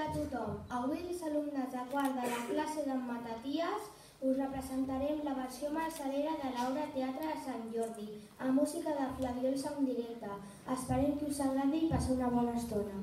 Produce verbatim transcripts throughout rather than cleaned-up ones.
Hola a tothom, avui els alumnes de quart de la classe d'en Mataties us representarem la versió marçalera de l'obra Teatre de Sant Jordi, amb música de Flaviols en directe. Esperem que us agradi i passeu una bona estona.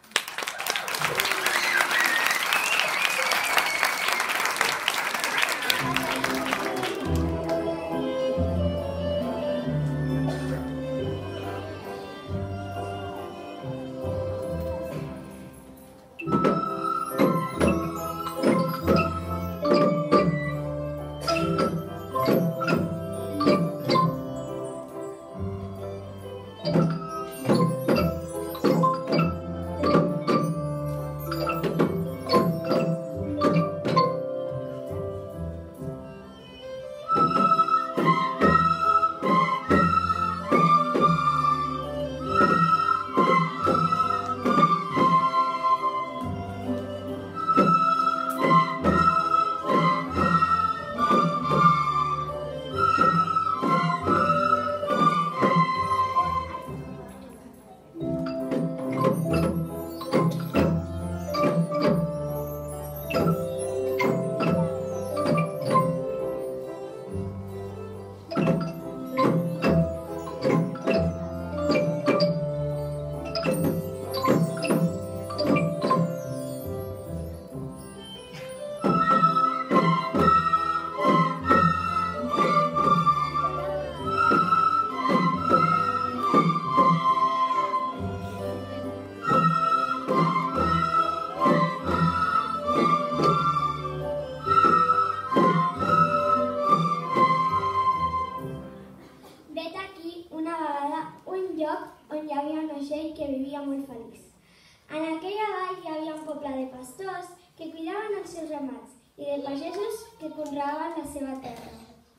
Que vivia molt feliç. En aquella vall hi havia un poble de pastors que cuidaven els seus ramats i de pagesos que conreaven la seva terra.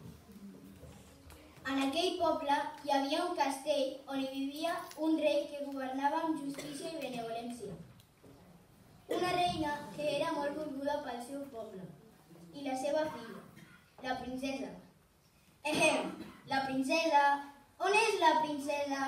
En aquell poble hi havia un castell on hi vivia un rei que governava amb justícia i benevolència. Una reina que era molt volguda pel seu poble i la seva filla, la princesa. Ehem, la princesa! On és la princesa?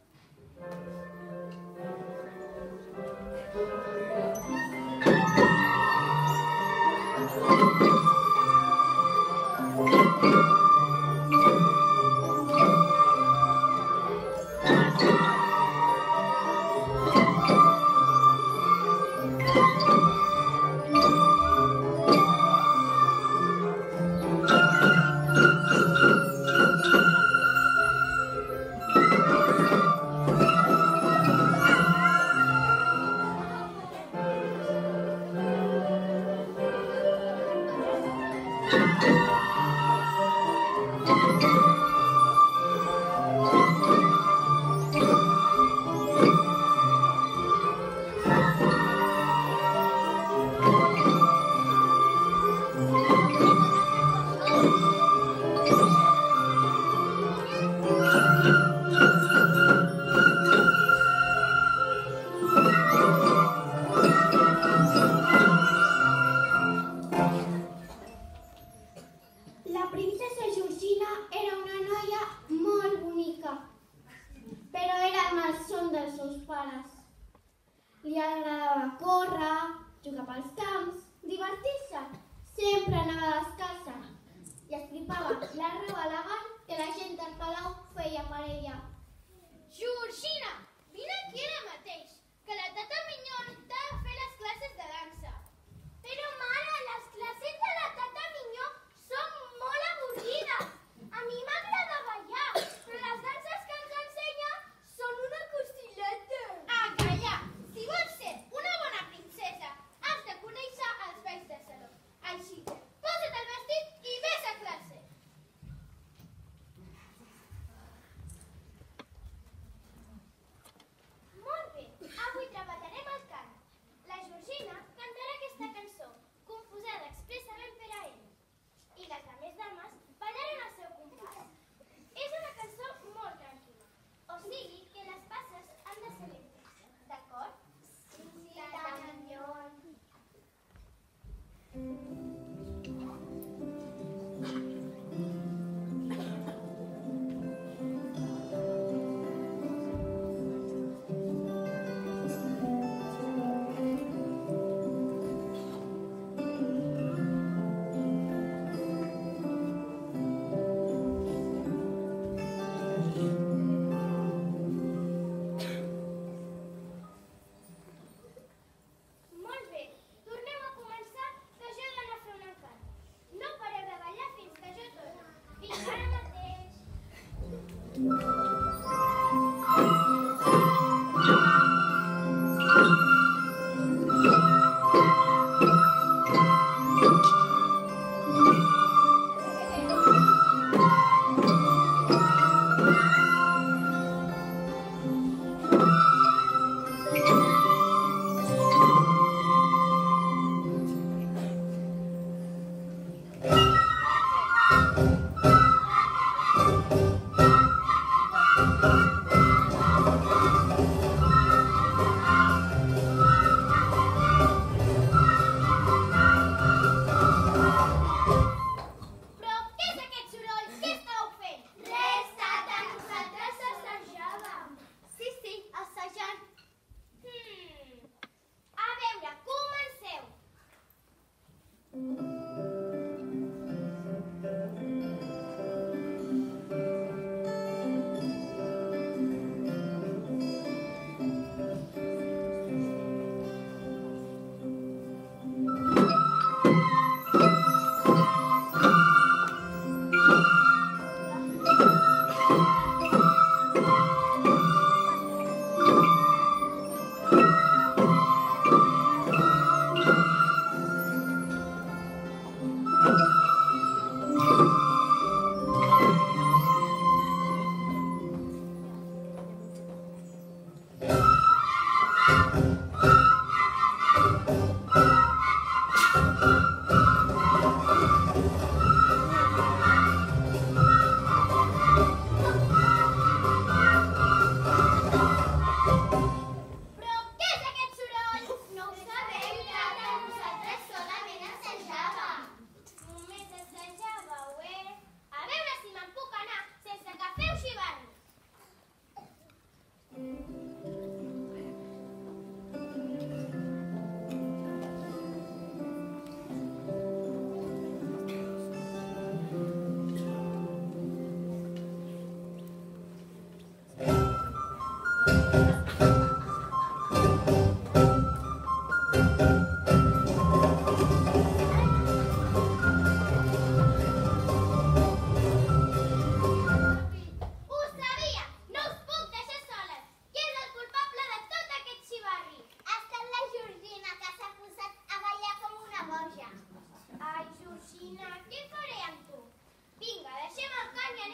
La princesa Georgina era una noia molt bonica, però era el malson dels seus pares. Li agradava córrer, jugar pels camps, divertir-se. Sempre anava descalça i estripava la roba elegant que la gent del palau feia per ella. Georgina, vine aquí ara mateix, que la tata Minyó t'ha de fer les classes de dansa. Però, mare, les classes de la tata Minyó són molt avorrides. A mi m'agrada ballar, però les danses que ens ensenya són una costileta. Ah, calla! Si vols ser una bona princesa, has de conèixer els balls de saló. Així que, posa't el vestit i vés a classe.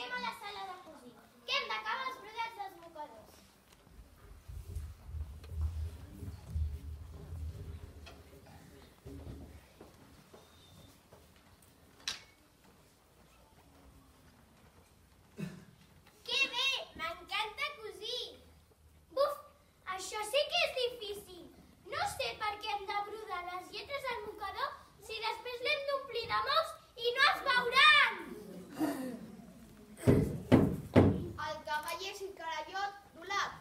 anem a la sala de cosir, que hem d'acabar els brodats dels mocadors. Que bé! M'encanta cosir! Buf! Això sí que és difícil! No sé per què hem de brodar les lletres al mocador si després l'hem d'omplir de mocs i no es veuran! El cavaller sin carallot, d'Olap.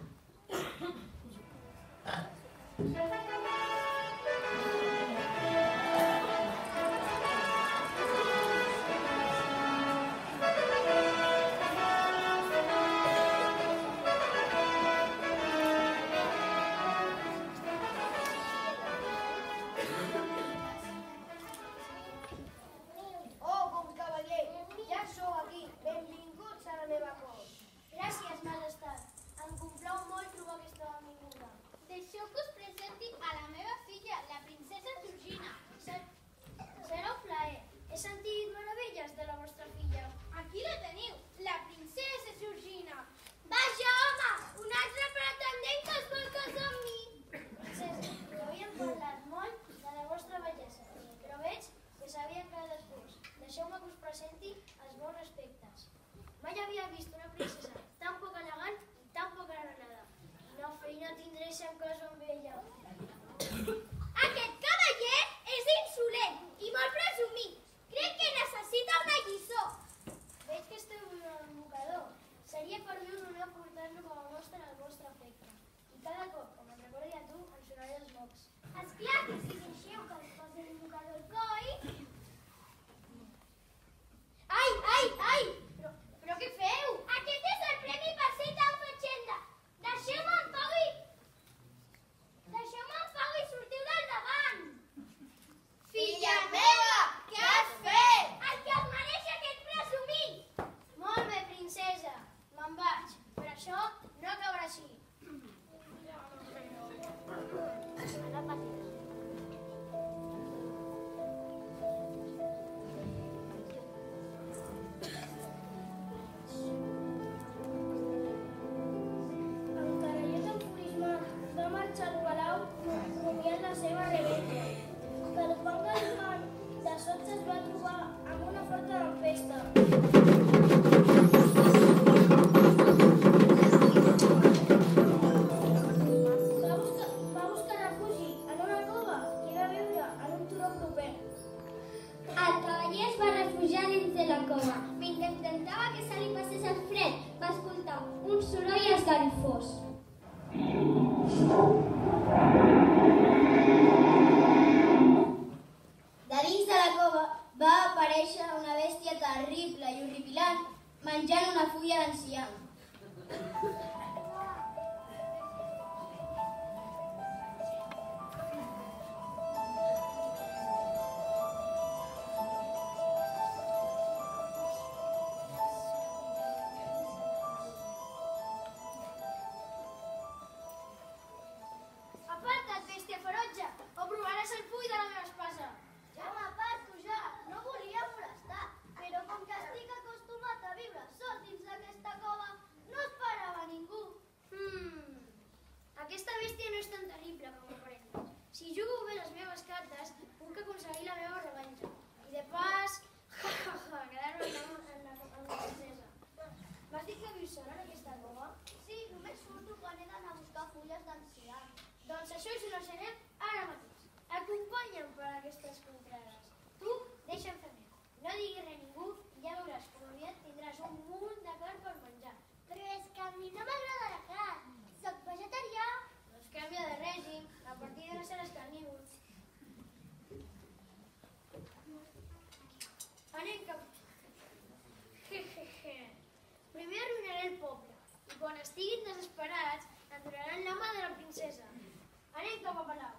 Oh, bon cavaller, ja sou aquí. Benvinguts a la meva cort. Gràcies, majestat. Em complau molt trobar aquesta benvinguda. Deixeu que us presenti a la meva filla, la princesa Georgina. Serà un plaer. He sentit meravelles de la vostra filla. Aquí la teniu, la princesa Georgina. Vaja, home, un altre pretendent que es vol casar amb mi. Princesa, ja havíem parlat molt de la vostra bellesa, però veig que s'havien quedat después. Deixeu-me que us presenti els meus respectes. Mai havia vist una princesa tan poc elegant i tan poc agradada. Quina feina tindré si em caso amb ella. Aquest cavaller és insolent i molt presumit. Crec que necessita una lliçó. Veig que esteu vivint al mocador. Seria per mi un honor portar-lo com a mostra del vostre afecte. I cada cop, com em recordi a tu, em sonaré els mocs. Esclar que si deixeu que es posi el mocador al coll... Ai, ai, ai! Però, però què feu? Aquest és el premi per ser tan fatxenda. Deixeu-me en pau i... Deixeu-me en pau i sortiu del davant. Filla meva, què has fet? El que es mereix aquest presumit. Molt bé, princesa. Me'n vaig. Però això no acabarà així. En Carallot enfurismat va marxar al palau rumiant la seva rebella. Pel quan galopant, de sobte es va trobar amb una forta tempesta. Va buscar, va buscar refugi en una cova i va viure en un turó proper. El cavaller es va refugiar dins de la cova. Mentre intentava que se li passés el fred, va escoltar un soroll esgarrifós. De dins de la cova va aparèixer una bèstia terrible i horripilant menjant una fulla d'enciam. Aparta't, bèstia ferotge, o provaràs el full de la meva espasa. Ja m'aparto, ja. No volia molestar, però com que estic acostumat a viure sol dins d'aquesta cova, no esperava ningú. Hmm. Aquesta bèstia no és tan terrible com aparent. Si jugo bé les meves cartes, puc aconseguir la meva revenja. I de pas, ja, ja, ja, quedar-me en la, en la, en la princesa. M'has dit que vius sola en aquesta cova? Sí, només surto quan he d'anar a buscar fulles d'enciam. Doncs això ho solucionem ara mateix. Acompanya'm per aquestes contrades. Tu, deixa'm fer meu. No diguis res a ningú i ja veuràs com aviat tindràs un munt de carn per menjar. Però és que a mi no m'agrada la carn. Soc vegetarià. Doncs canvia de règim. A partir d'ara seràs carnívor. Anem cap... Primer arruïnaré el poble i quan estiguin desesperats aturaran la mà de la princesa. Anem cap a palau.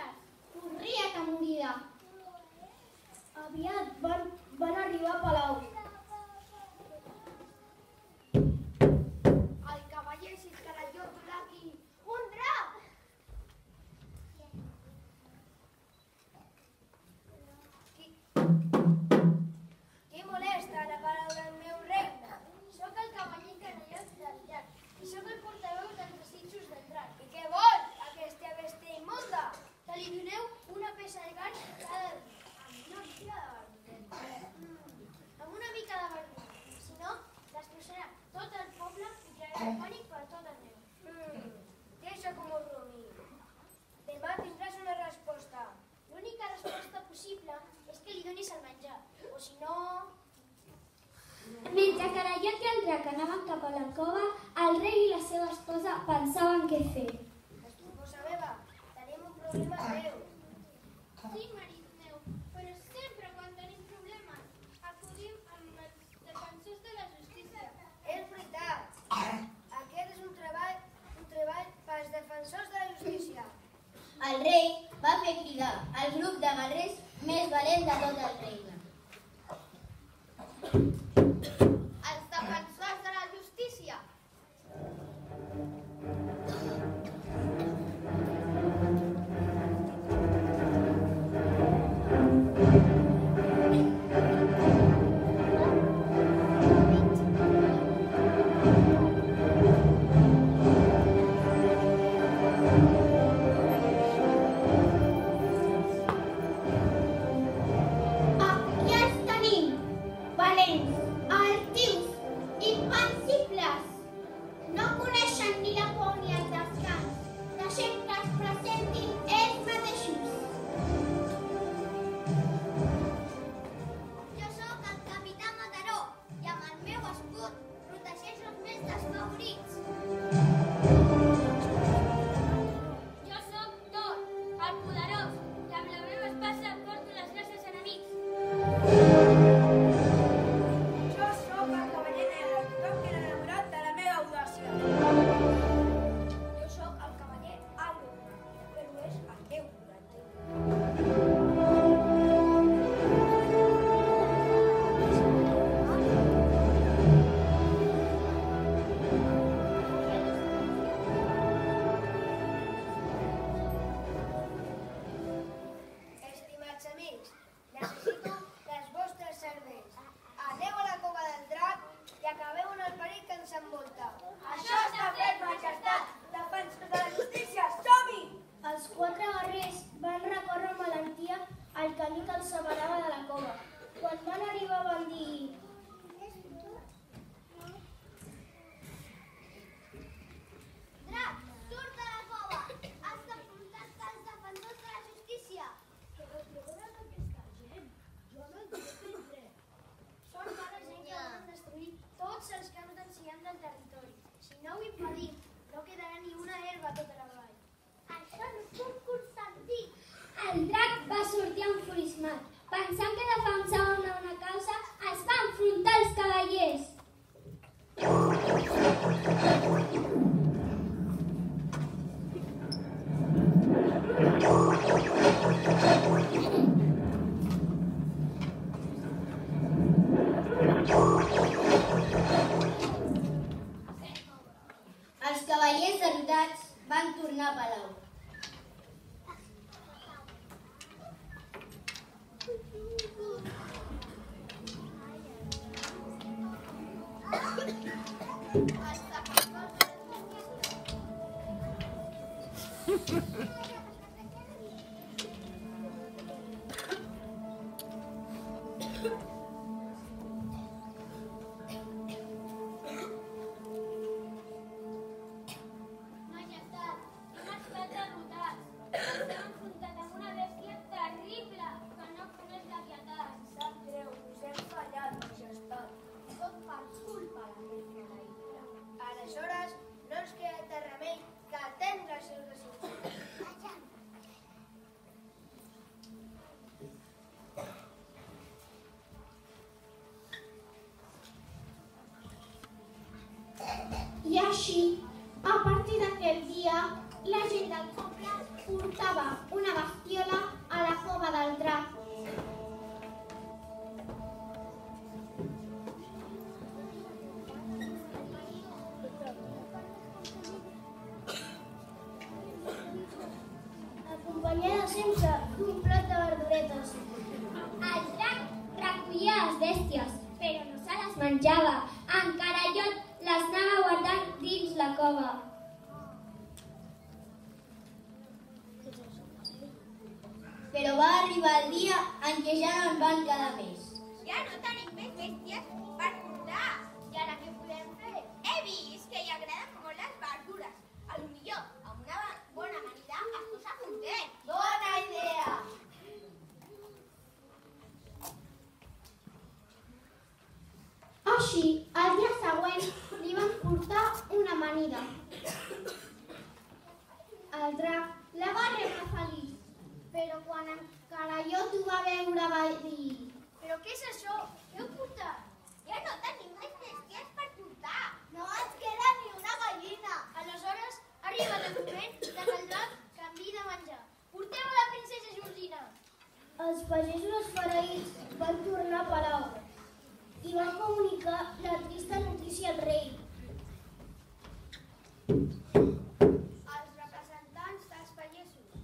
vostres. Corria atemorida. Aviat van, van arribar a Palau. El cavaller s'escaralló aquí. Un drac! Qui molesta la paraula del meu regne? Soc el cavaller encarregat del llac i soc el portaveu dels desitjos del drac. I què vol aquesta bèstia immunda? Que li doneu una peça de carn cada dia, amb una mica de verdura. Si no, destrossarà tot el poble i crearà pànic per tot arreu. Mm, deixa com un rumi. Demà tindràs una resposta. L'única resposta possible és que li donis el menjar, o si no... Mentre Carallot i el drac anaven cap a la cova, el rei i la seva esposa pensaven què fer. Esposa meva, tenim un problema greu. Sí, marit meu, però sempre quan tenim problemes acudim amb els defensors de la justícia. És veritat. Aquest és un treball, un treball pels defensors de la justícia. El rei va fer cridar el grup de guerrers més valent de tot el regne. Els defensors de la justícia. Aquí els tenim, valents, altius, invencibles. No coneixen ni la por ni el descans. Deixem que es presentin ells mateixos. Jo sóc el capità Mataró i amb el meu escut protegeixo els meus desfavorits. Jo sóc Thor, el poderós, i amb la meva espasa porto les gràcies enemics. Jo sóc el cavaller negre, tothom queda enamorat de la meva audàcia. Jo sóc el cavaller Albo, però és el teu coratge. Estimats amics, necessito les vostres serveis. Aneu a la cova del drac i acabeu amb el perill que ens envolta. Això està fet, majestat! Defensors de la justícia, som-hi! Els quatre guerrers van recórrer amb valentia el camí que els separava de la cova. Quan van arribar van dir... Drac, surt de la cova! Has d'enfrontar-te als defensors de la justícia! Però trobem aquesta gent. Jo no entenc res. Són mala gent que volen destruir tots els camps d'enciam del territori. Si no ho impedim, no quedarà ni una herba a tota la vall. Això no puc consentir! El drac va sortir enfurismat. Pensant que defensava una, una causa, es va enfrontar als cavallers. Els cavallers derrotats van tornar a Palau. Els defensors de la justícia. Majestat, hem estat derrotats. Ens hem enfrontat amb una bèstia terrible que no coneix la pietat. Sap greu, us hem fallat, majestat. Tot per culpa de la reina. Aleshores, no ens queda altre remei que atendre els seus desitjos. I així, a partir d'aquell dia, la gent del poble portava una bastó respetos. El drac recollia les bèsties, però no se les menjava. En Carallot les anava guardant dins la cova. Però va arribar el dia en què ja no en van quedar més. Ja no tenim més bèsties per portar. I ara què podem fer? He vist que li agraden molt les verdures. A lo millor, amb una bona amanida es posa content. Bona idea! Així, el dia següent li van portar una amanida. El drac la va rebre feliç, però quan en Carallot ho va veure va dir: Però què és això? Què heu portat? Ja no tenim més bèsties per portar. No ens queda ni una gallina. Aleshores, ha arribat el moment de que el drac canviï de menjar. Porteu a la princesa Georgina. Els pagesos esfereïts van tornar a palau i van comunicar la trista notícia al rei. Els representants dels pagesos.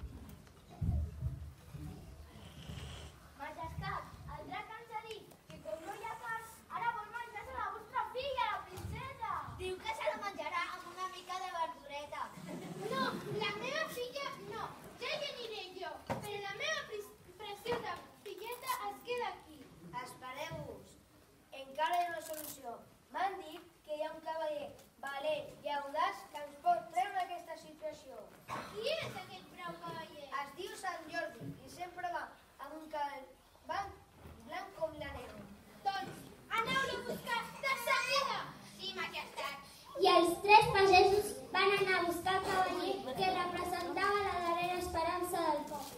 Majestat, el drac ens ha dit que com no hi ha carn, ara vol menjar-se la vostra filla, la princesa. Diu que se la menjarà amb una mica de verdureta. No, la meva filla no. Ja hi aniré jo, però la meva pre preciosa filleta es queda aquí. Espereu-vos. Encara hi ha una solució. M'han dit que hi ha un cavaller valent i audaç que ens pot treure d'aquesta situació. Qui és aquest brau cavaller? Es diu Sant Jordi i sempre va amb un cavall blanc, blanc com la neu. Doncs aneu-lo a buscar de seguida. Sí, majestat. I els tres pagesos van anar a buscar el cavaller que representava la darrera esperança del poble.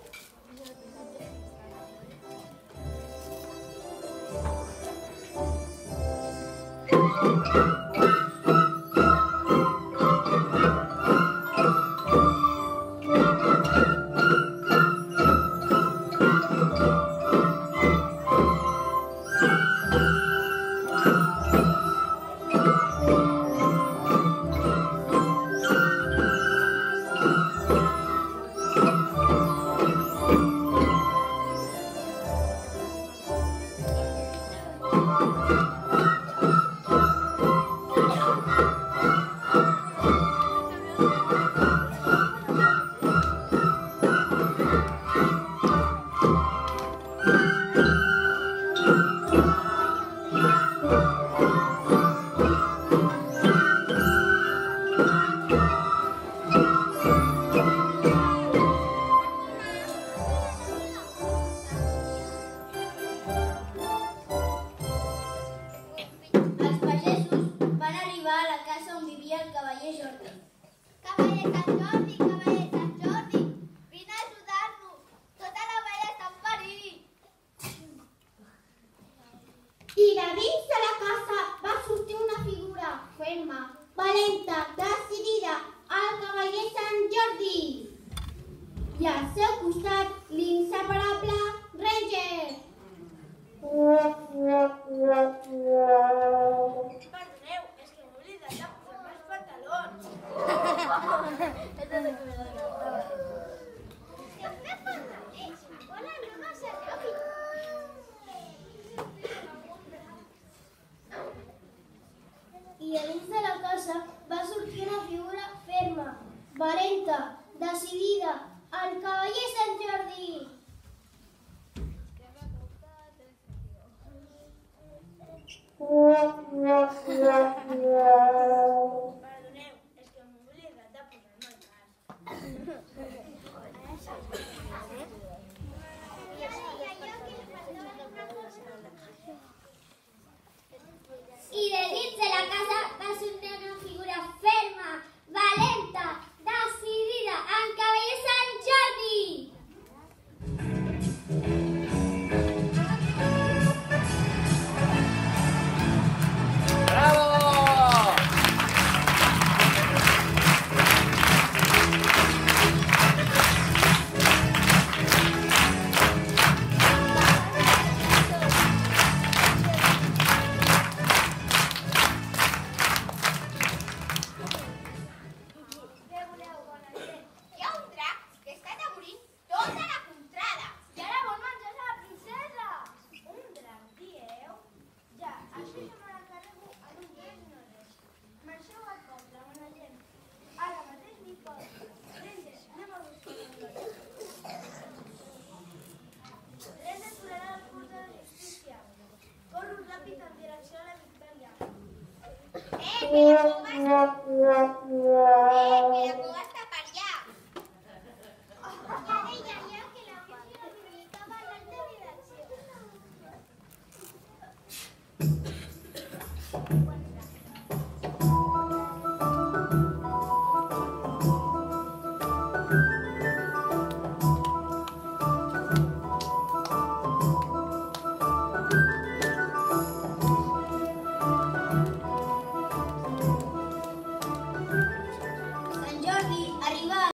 Els pagesos van arribar a la casa on vivia el cavaller Jordi. Cavaller Sant Jordi, cavaller Sant Jordi, vine a ajudar-nos. Tota la vella està en perill. I de dins de la casa va sortir una figura ferma, valenta, decidida, el cavaller Sant Jordi. I al seu costat l'inseparable Ranger. Perdoneu, és que m'he oblidat de posar-me els pantalons. Que fem pantalons? Bona no massa ràpid. I a dins de la casa va sortir una figura ferma, valenta, decidida, el cavaller Sant Jordi. Perdoneu, és que m'he oblidat de posar-me el casc. I de dins de la casa va sortir una figura ferma, valenta, decidida, el cavaller Sant Jordi. que